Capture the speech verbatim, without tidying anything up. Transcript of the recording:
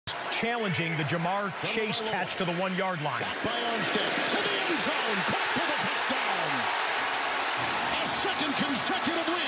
challenging the Jamar Chase catch to the one-yard line. Back by Armstead to the end zone. Caught for the touchdown. A second consecutive week.